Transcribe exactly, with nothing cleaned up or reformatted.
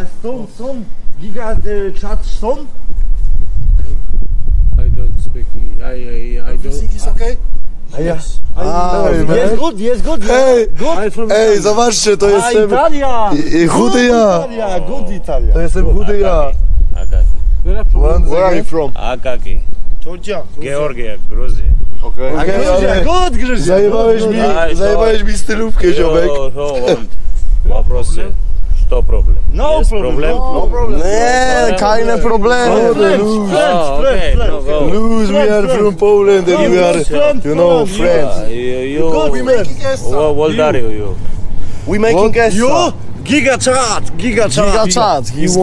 Stone, Stone, Giga uh, chat Stone? I don't speak. I I I don't. Is okay? Yes. Ah, Jest good, jest good. Ej, Good. I'm from ej, Italy. zobaczcie, to A, jestem... Italia! I- i chudy Good ja. Italia, good Italia. To jestem chudy ja. Akaki. Where are from? One Where are you second. from? Akaki. Georgia. Georgia, Gruzja. Okej, Gruzja, ale good Gruzja. zajebałeś mi, Daj, zajebałeś mi stylówkę, ziomek. Jo, jo, want. Вопросы. Что проблем? No Есть problem, проблем? no problem. Nie, keine problemy. Friends, Lose, friends, Oh, friends, okay, no friends. go. lose, we are from Poland and we are, you know, friends. Uh, you, you, Good man. What, what are you? you? We making guests. You? Giga chat, giga chat. Giga chat.